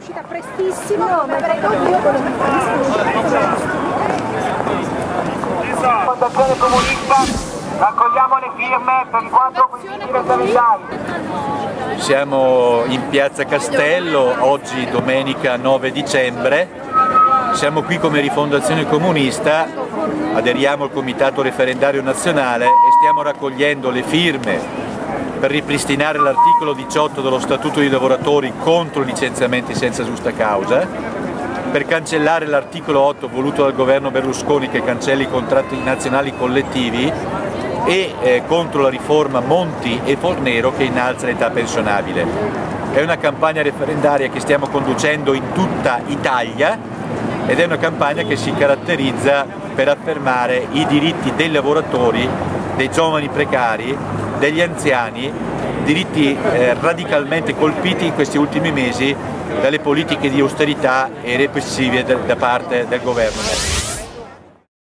uscita prestissimo, come avrei detto io con Fondazione Comunista, raccogliamo le firme per i 4 politici referendari. Siamo in Piazza Castello, oggi domenica 9 dicembre, siamo qui come Rifondazione Comunista, aderiamo al Comitato Referendario Nazionale e stiamo raccogliendo le firme per ripristinare l'articolo 18 dello Statuto dei lavoratori contro i licenziamenti senza giusta causa, per cancellare l'articolo 8 voluto dal governo Berlusconi che cancella i contratti nazionali collettivi e contro la riforma Monti e Fornero che innalza l'età pensionabile. È una campagna referendaria che stiamo conducendo in tutta Italia ed è una campagna che si caratterizza per affermare i diritti dei lavoratori, dei giovani precari, degli anziani, diritti radicalmente colpiti in questi ultimi mesi dalle politiche di austerità e repressive da parte del governo.